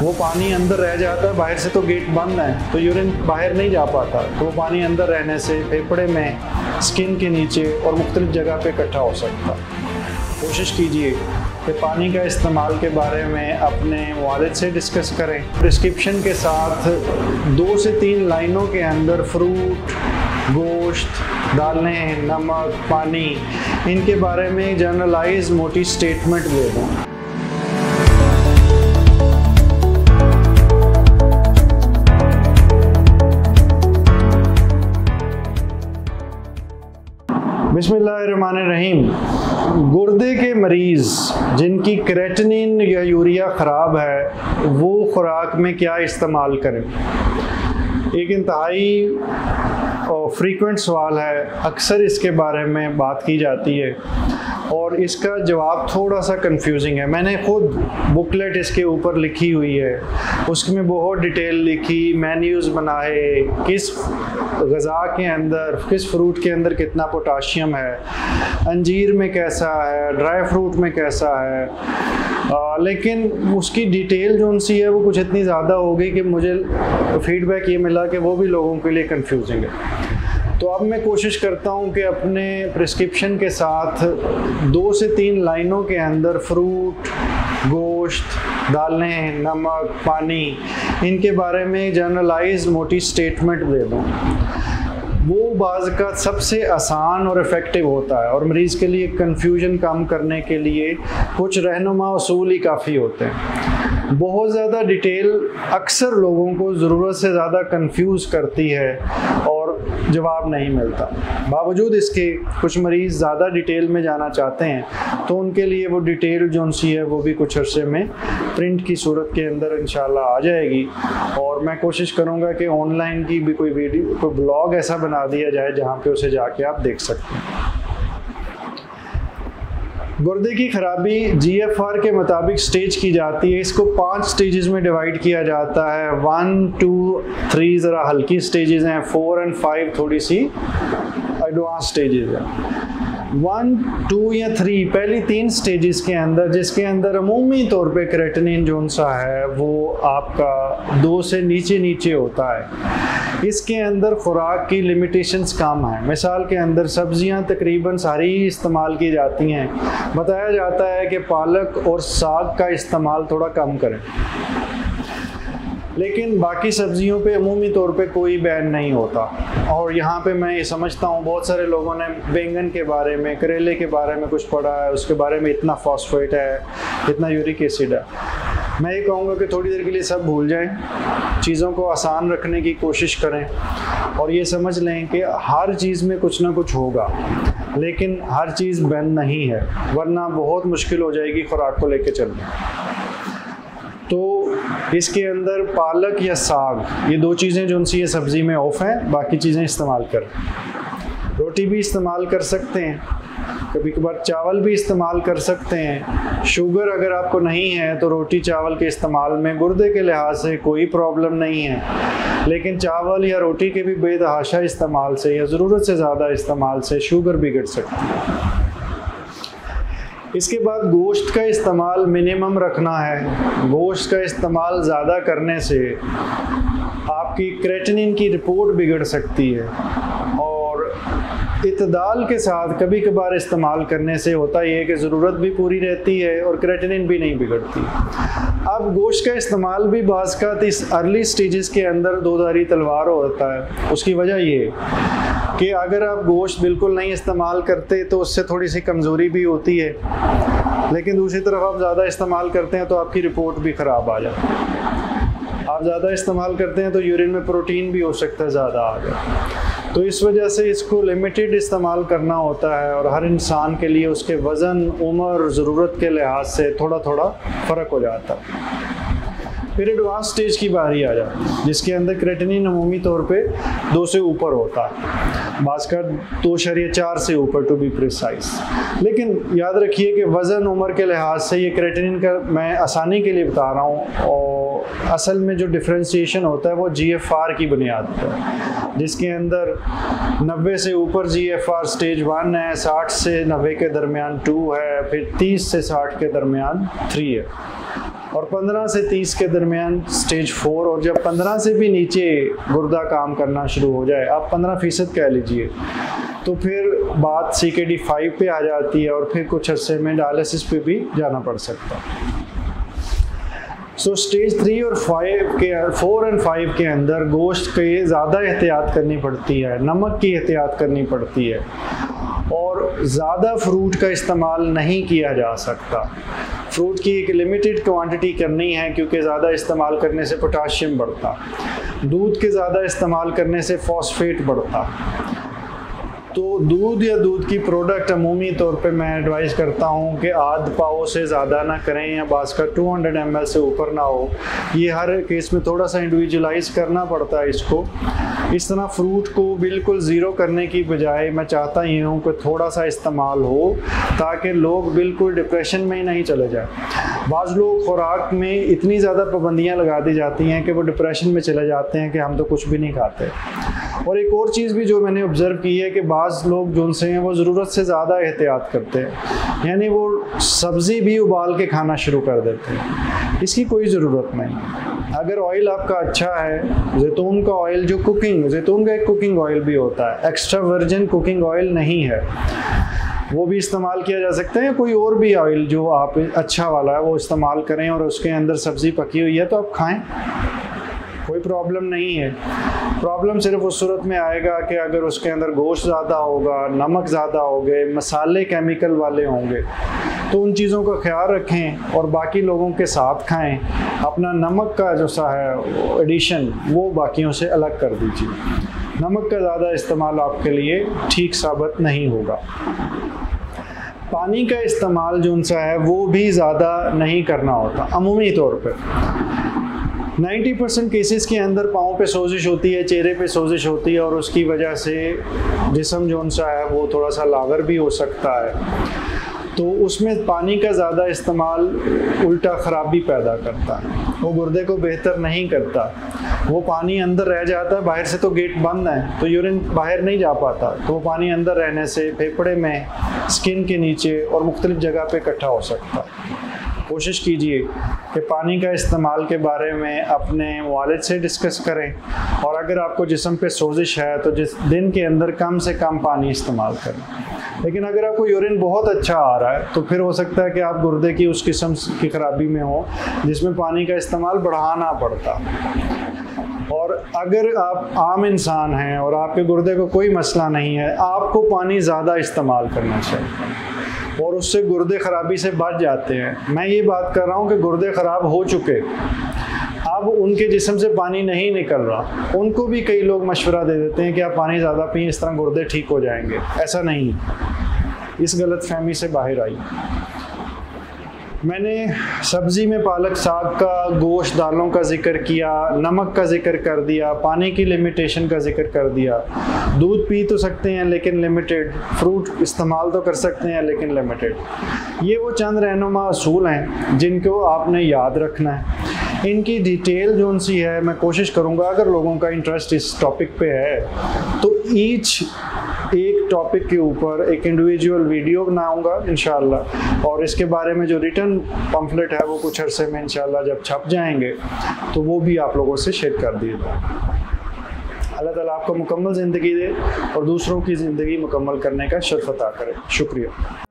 वो पानी अंदर रह जाता है, बाहर से तो गेट बंद है तो यूरिन बाहर नहीं जा पाता, तो वो पानी अंदर रहने से फेफड़े में, स्किन के नीचे और मुख्तलिफ जगह पे इकट्ठा हो सकता है। कोशिश कीजिए कि पानी का इस्तेमाल के बारे में अपने वालिद से डिस्कस करें। प्रिस्क्रिप्शन के साथ 2 से 3 लाइनों के अंदर फ्रूट, गोश्त, दालें, नमक, पानी, इनके बारे में जनरलाइज मोटी स्टेटमेंट दे दूँ। बिस्मिल्लाहिर्रहमानिर्रहीम। गुर्दे के मरीज़ जिनकी क्रेटिनिन या यूरिया ख़राब है, वो खुराक में क्या इस्तेमाल करें? एक इंतहाई फ्रीक्वेंट सवाल है, अक्सर इसके बारे में बात की जाती है और इसका जवाब थोड़ा सा कंफ्यूजिंग है। मैंने खुद बुकलेट इसके ऊपर लिखी हुई है, उसमें बहुत डिटेल लिखी, मेन्यूज़ बनाए, किस ग़िज़ा के अंदर, किस फ्रूट के अंदर कितना पोटाशियम है, अंजीर में कैसा है, ड्राई फ्रूट में कैसा है। लेकिन उसकी डिटेल जो सी है वो कुछ इतनी ज़्यादा हो गई कि मुझे फीडबैक ये मिला कि वो भी लोगों के लिए कंफ्यूजिंग है। तो अब मैं कोशिश करता हूँ कि अपने प्रिस्क्रिप्शन के साथ 2 से 3 लाइनों के अंदर फ्रूट, गोश्त, दालें, नमक, पानी, इनके बारे में जनरलाइज मोटी स्टेटमेंट दे दूँ। वो बाज़ का सबसे आसान और इफ़ेक्टिव होता है और मरीज़ के लिए कन्फ्यूजन कम करने के लिए कुछ रहनुमा उसूल ही काफ़ी होते हैं। बहुत ज़्यादा डिटेल अक्सर लोगों को ज़रूरत से ज़्यादा कंफ्यूज करती है और जवाब नहीं मिलता। बावजूद इसके कुछ मरीज़ ज़्यादा डिटेल में जाना चाहते हैं तो उनके लिए वो डिटेल जो सी है वो भी कुछ अरसे में प्रिंट की सूरत के अंदर इंशाल्लाह आ जाएगी और मैं कोशिश करूँगा कि ऑनलाइन की भी कोई वीडियो, कोई ब्लॉग ऐसा बना दिया जाए जहाँ पे उसे जाके आप देख सकते हैं। गुर्दे की खराबी GFR के मुताबिक स्टेज की जाती है। इसको 5 स्टेजेस में डिवाइड किया जाता है। 1, 2, 3 ज़रा हल्की स्टेजेस हैं, 4 और 5 थोड़ी सी एडवांस स्टेजेस हैं। 1, 2 या 3 पहली 3 स्टेजेस के अंदर, जिसके अंदर अमूमी तौर पे क्रेटिनिन जो सा है वो आपका 2 से नीचे होता है। इसके अंदर खुराक की लिमिटेशंस कम है। मिसाल के अंदर सब्जियां तकरीबन सारी इस्तेमाल की जाती हैं। बताया जाता है कि पालक और साग का इस्तेमाल थोड़ा कम करें, लेकिन बाकी सब्जियों पे अमूमी तौर पे कोई बैन नहीं होता। और यहाँ पे मैं ये समझता हूँ बहुत सारे लोगों ने बैंगन के बारे में, करेले के बारे में कुछ पढ़ा है, उसके बारे में इतना फॉस्फेट है, इतना यूरिक एसिड है। मैं ये कहूँगा कि थोड़ी देर के लिए सब भूल जाएं, चीज़ों को आसान रखने की कोशिश करें और ये समझ लें कि हर चीज़ में कुछ ना कुछ होगा, लेकिन हर चीज़ बैन नहीं है, वरना बहुत मुश्किल हो जाएगी खुराक को लेके चलना। तो इसके अंदर पालक या साग, ये 2 चीज़ें जो सी ये सब्ज़ी में ऑफ हैं, बाकी चीज़ें इस्तेमाल करें। रोटी भी इस्तेमाल कर सकते हैं, कभी कभार चावल भी इस्तेमाल कर सकते हैं। शुगर अगर आपको नहीं है तो रोटी चावल के इस्तेमाल में गुर्दे के लिहाज से कोई प्रॉब्लम नहीं है, लेकिन चावल या रोटी के भी बेतहाशा इस्तेमाल से या ज़रूरत से ज़्यादा इस्तेमाल से शुगर बिगड़ सकती है। इसके बाद गोश्त का इस्तेमाल मिनिमम रखना है। गोश्त का इस्तेमाल ज़्यादा करने से आपकी क्रेटिनिन की रिपोर्ट बिगड़ सकती है और इत्दाल के साथ कभी कभार इस्तेमाल करने से होता ये है कि ज़रूरत भी पूरी रहती है और क्रेटिनिन भी नहीं बिगड़ती। अब गोश्त का इस्तेमाल भी बाज़ का इस अर्ली स्टेजेस के अंदर दो-धारी तलवार होता है। उसकी वजह ये कि अगर आप गोश्त बिल्कुल नहीं इस्तेमाल करते तो उससे थोड़ी सी कमज़ोरी भी होती है, लेकिन दूसरी तरफ आप ज़्यादा इस्तेमाल करते हैं तो आपकी रिपोर्ट भी ख़राब आ जाती है। आप ज़्यादा इस्तेमाल करते हैं तो यूरिन में प्रोटीन भी हो सकता है ज़्यादा आ जाए। तो इस वजह से इसको लिमिटेड इस्तेमाल करना होता है और हर इंसान के लिए उसके वज़न, उम्र, ज़रूरत के लिहाज से थोड़ा थोड़ा फ़र्क हो जाता है। फिर एडवांस स्टेज की बारी आ जाती है जिसके अंदर क्रेटिनिन अमूमी तौर पे 2 से ऊपर होता है, बाज़ का 2.4 से ऊपर टू बी प्रिसाइज। लेकिन याद रखिए कि वज़न, उम्र के लिहाज से ये क्रेटिनिन का मैं आसानी के लिए बता रहा हूँ और असल में जो डिफ्रेंशिएशन होता है वो GFR की बुनियाद पर, जिसके अंदर 90 से ऊपर GFR स्टेज 1 है, 60 से 90 के दरमियान 2 है, फिर 30 से 60 के दरमियान 3 है और 15 से 30 के दरमियान स्टेज 4, और जब 15 से भी नीचे गुर्दा काम करना शुरू हो जाए, आप 15% कह लीजिए, तो फिर बात CKD 5 पे आ जाती है और फिर कुछ अरसे में डायलिसिस पे भी जाना पड़ सकता है। सो स्टेज 3 और 4 और 5 के अंदर गोश्त के ज़्यादा एहतियात करनी पड़ती है, नमक की एहतियात करनी पड़ती है, और ज़्यादा फ्रूट का इस्तेमाल नहीं किया जा सकता। फ्रूट की एक लिमिटेड क्वांटिटी करनी है, क्योंकि ज़्यादा इस्तेमाल करने से पोटाशियम बढ़ता, दूध के ज़्यादा इस्तेमाल करने से फॉस्फेट बढ़ता। तो दूध या दूध की प्रोडक्ट अमूमी तौर पे मैं एडवाइस करता हूँ कि आध पाव से ज़्यादा ना करें, या बास का 200 ml से ऊपर ना हो। ये हर केस में थोड़ा सा इंडिविजुअलाइज करना पड़ता है इसको। इस तरह फ्रूट को बिल्कुल ज़ीरो करने की बजाय मैं चाहता ही हूँ कि थोड़ा सा इस्तेमाल हो, ताकि लोग बिल्कुल डिप्रेशन में ही नहीं चले जाए। बाज़ लोग खुराक में इतनी ज़्यादा पाबंदियाँ लगा दी जाती हैं कि वो डिप्रेशन में चले जाते हैं कि हम तो कुछ भी नहीं खाते। और एक और चीज़ भी जो मैंने ऑब्ज़र्व की है कि बाज़ लोग जो उनसे हैं वो ज़रूरत से ज़्यादा एहतियात करते हैं, यानी वो सब्ज़ी भी उबाल के खाना शुरू कर देते हैं। इसकी कोई ज़रूरत नहीं। अगर ऑयल आपका अच्छा है, जैतून का ऑयल, जो जैतून का एक कुकिंग ऑयल भी होता है, एक्स्ट्रा वर्जिन कुकिंग ऑयल नहीं है, वो भी इस्तेमाल किया जा सकता है। कोई और भी ऑयल जो आप अच्छा वाला है वो इस्तेमाल करें, और उसके अंदर सब्ज़ी पकी हुई है तो आप खाएं, कोई प्रॉब्लम नहीं है। प्रॉब्लम सिर्फ उस सूरत में आएगा कि अगर उसके अंदर गोश्त ज़्यादा होगा, नमक ज़्यादा होंगे, मसाले केमिकल वाले होंगे, तो उन चीज़ों का ख्याल रखें और बाकी लोगों के साथ खाएं। अपना नमक का जो सा है एडिशन, वो बाकियों से अलग कर दीजिए। नमक का ज़्यादा इस्तेमाल आपके लिए ठीक साबित नहीं होगा। पानी का इस्तेमाल जो सा है वो भी ज़्यादा नहीं करना होता। अमूमी तौर पर 90% केसेस के अंदर पाँव पे सोजिश होती है, चेहरे पे सोजिश होती है, और उसकी वजह से जिस्म जो सा है वो थोड़ा सा लागर भी हो सकता है। तो उसमें पानी का ज़्यादा इस्तेमाल उल्टा ख़राबी पैदा करता है, वो गुर्दे को बेहतर नहीं करता। वो पानी अंदर रह जाता है, बाहर से तो गेट बंद है तो यूरिन बाहर नहीं जा पाता, तो वो पानी अंदर रहने से फेफड़े में, स्किन के नीचे और मुख्तलिफ जगह पे इकट्ठा हो सकता है। कोशिश कीजिए कि पानी का इस्तेमाल के बारे में अपने वालिद से डिस्कस करें, और अगर आपको जिस्म पे सोजिश है तो जिस दिन के अंदर कम से कम पानी इस्तेमाल करें। लेकिन अगर आपको यूरिन बहुत अच्छा आ रहा है तो फिर हो सकता है कि आप गुर्दे की उस किस्म की खराबी में हो जिसमें पानी का इस्तेमाल बढ़ाना पड़ता। और अगर आप आम इंसान हैं और आपके गुर्दे को कोई मसला नहीं है, आपको पानी ज़्यादा इस्तेमाल करना चाहिए और उससे गुर्दे ख़राबी से बच जाते हैं। मैं ये बात कर रहा हूँ कि गुर्दे ख़राब हो चुके, अब उनके जिस्म से पानी नहीं निकल रहा, उनको भी कई लोग मशवरा दे देते हैं कि आप पानी ज़्यादा पिए, इस तरह गुर्दे ठीक हो जाएंगे। ऐसा नहीं, इस गलतफहमी से बाहर आई। मैंने सब्ज़ी में पालक साग का, गोश्त, दालों का जिक्र किया, नमक का जिक्र कर दिया, पानी की लिमिटेशन का जिक्र कर दिया। दूध पी तो सकते हैं लेकिन लिमिटेड, फ्रूट इस्तेमाल तो कर सकते हैं लेकिन लिमिटेड। ये वो चंद रहनुमा असूल हैं जिनको आपने याद रखना है। इनकी डिटेल जो उनसी है मैं कोशिश करूँगा, अगर लोगों का इंटरेस्ट इस टॉपिक पे है तो एक टॉपिक के ऊपर एक इंडिविजुअल वीडियो बनाऊंगा इंशाअल्लाह, और इसके बारे में जो रिटर्न पम्फलेट है वो कुछ अरसे में इंशाअल्लाह जब छप जाएंगे तो वो भी आप लोगों से शेयर कर दिएगा। अल्लाह ताला आपको मुकम्मल ज़िंदगी दे और दूसरों की ज़िंदगी मुकम्मल करने का शर्फ अता करे। शुक्रिया।